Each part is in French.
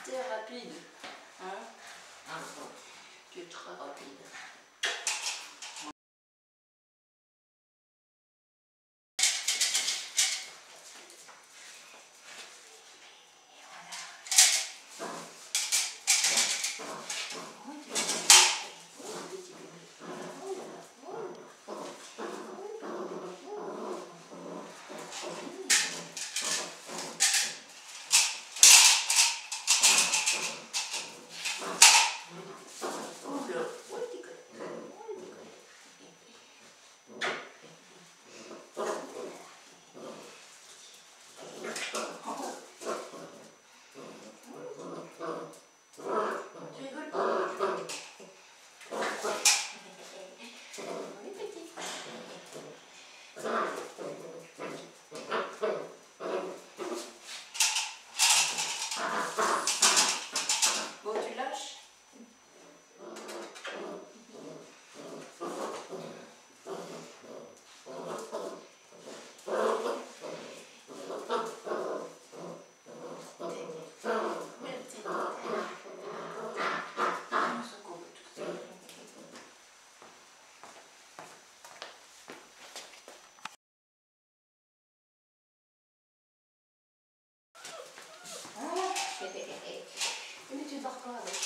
T'es rapide, hein? Tu es très rapide. Bon, tu lâches? Mais tu dors pas avec.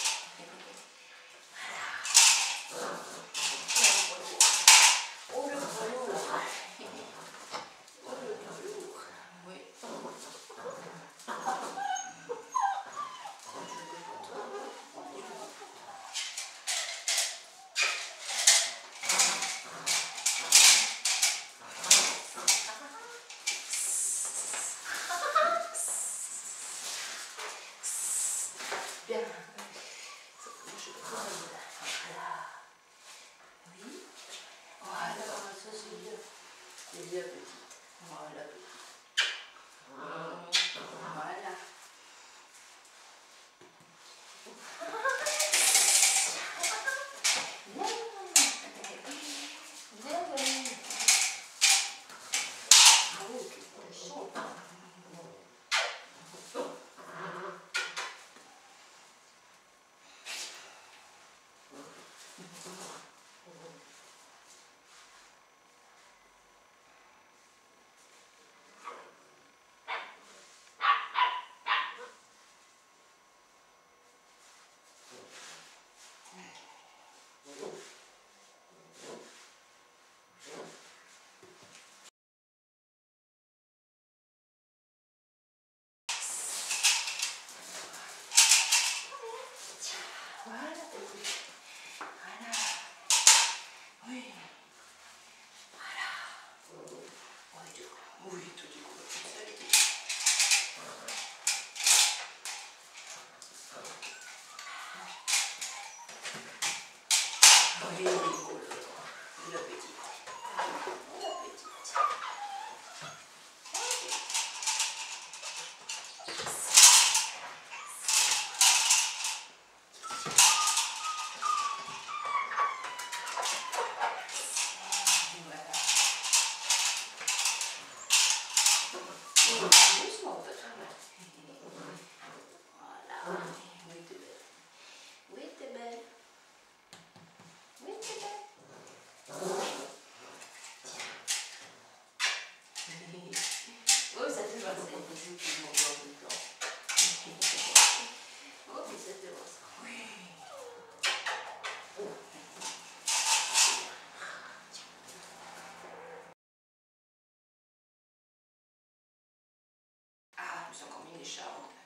Oh le gros lourd. Oh le gros lourd. Oui. Bien. Voilà. Oui. Voilà, ça c'est bien. C'est bien petit. Voilà. Voilà. Bien. Bien. Ah oui, tu sautes. Voilà. Voilà. Oui. Voilà. Oui, tout du coup. Oui, la petite. La petite. Doucement, pas trop mal. Voilà. Oui, t'es belle. Oui, t'es belle. Oui, t'es belle. Oh, ça te va, c'est une joue qui m'envoie tout le temps. Oh, mais ça te va, ça. Oui. Ah, je me suis encore mis les charmes.